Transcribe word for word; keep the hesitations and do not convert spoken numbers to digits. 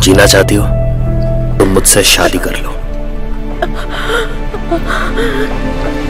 जीना चाहती हो तो मुझसे शादी कर लो।